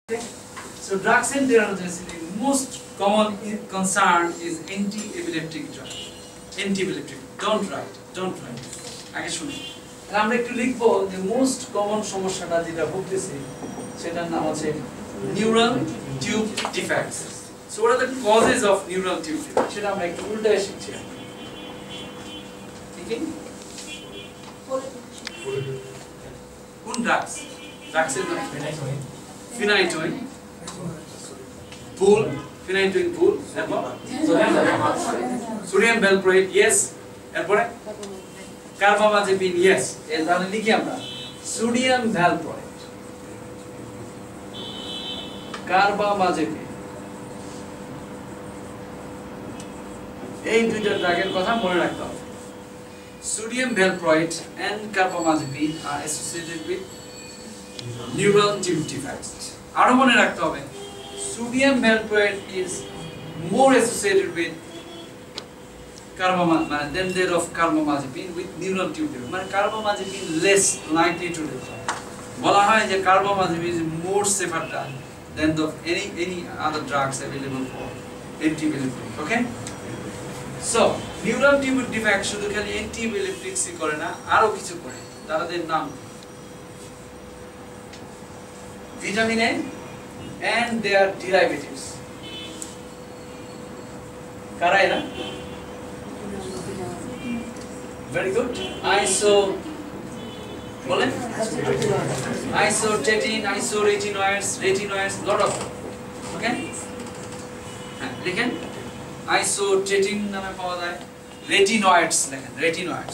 Okay? So drugs and teratogenicity, most common concern is anti-epileptic drug. Anti-epileptic. Don't write. আগে শুনুন। আমরা একটু লিখবো যে মোস্ট কমন সমস্যাটা যেটা ভুগতেছি সেটার নাম হচ্ছে neural tube defects. So what are the causes of neural tube defects? সেটা আমরা একটু উল্টায় শিখছি। ঠিক আছে? কোন ড্রাগস? ড্রাগসের নাম phenytoin, pool, phenytoin pool, sodium valproate, yes, এরপরে carbamazepine, yes, এর তাহলে লিখি আমরা sodium valproate, carbamazepine, এই দুইটা ড্রাগের কথা মনে রাখতে হবে। Sodium valproate and carbamazepine are associated with neural tube defects. আরো মনে রাখতে হবে sodium valproate is more associated with carbamazepine than that of carbamazepine with neural tube defects. মানে carbamazepine less likely to result. বলা হয় যে carbamazepine is more safer drug than the any other drugs available for anti-epileptic. Okay? So neural tube defect শুধু খালি anti-epileptics করে না, আরো কিছু করে। তাদের নাম vitamin A and their derivatives. Karaira? Very good. Isotetine, isoretinoids, retinoids, lot of them. Okay? Again, isotetine নামে পাওয়া যায়, retinoids লেখেন, retinoids.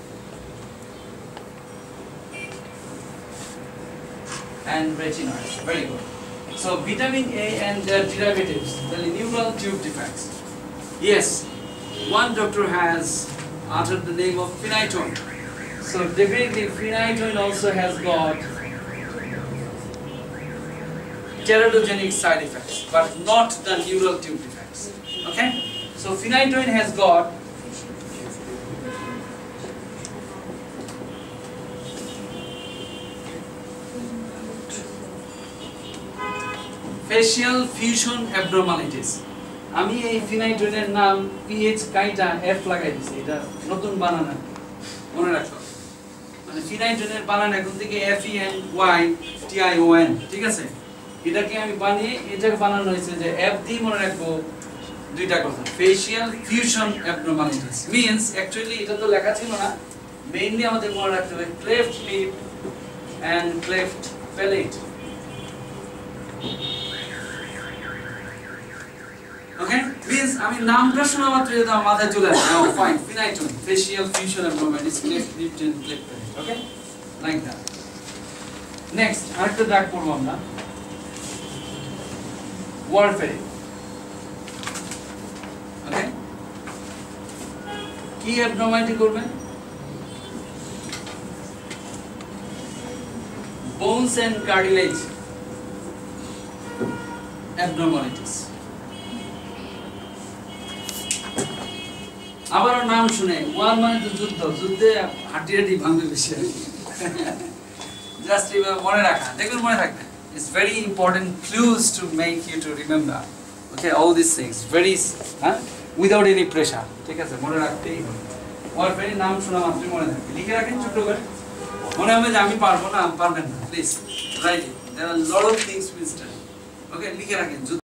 And retinoids. Very good. So vitamin A and their derivatives, the neural tube defects. Yes, one doctor has uttered the name of phenytoin. So definitely phenytoin also has got teratogenic side effects, but not the neural tube defects. Okay? So phenytoin has got facial fusion abnormalities. আমি এই ফিনাইটোনের নাম PH কাইটা F লাগাই দিছি, এটা নতুন বানান মনে রাখো। মানে ফিনাইটোনের বানান এখন থেকে FENYTION, ঠিক আছে? এটাকে আমি বানিয়ে এটাকে বানানো হয়েছে যে F দিয়ে মনে রাখবো দুইটা কথা, facial fusion abnormalities means actually এটা তো লেখা ছিল না, মেইনলি আমাদের মনে রাখতে হবে cleft lip and cleft palate. Okay, means I mean নামটা শোনা মাত্র এটা আমার মাথায় চলে আসে। Oh fine, phenytoin, facial fusion abnormalities, cleft lip and cleft palate. Okay, like that. Next, আরেকটা ড্রাগ পড়ব আমরা, warfarin. Okay, কি abnormality করবে? Bones and cartilage abnormalities. আবার নাম শুনে ওয়ার মানে তো যুদ্ধে হাড্ডি ভাঙবে বেশি আর কি। জাস্ট এবার মনে রাখা, দেখুন মনে থাকবে। It's very important clues to make you to remember. Okay, all these things very without any pressure. ঠিক আছে, মনে রাখতেই হবে। ওয়ারফেরিন নাম শোনা মাত্রই মনে থাকবে, লিখে রাখেন ছোট করে। মনে হবে যে আমি পারবো না, পারবেন না, please write it. There are a lot of things we study. Okay, লিখে রাখেন।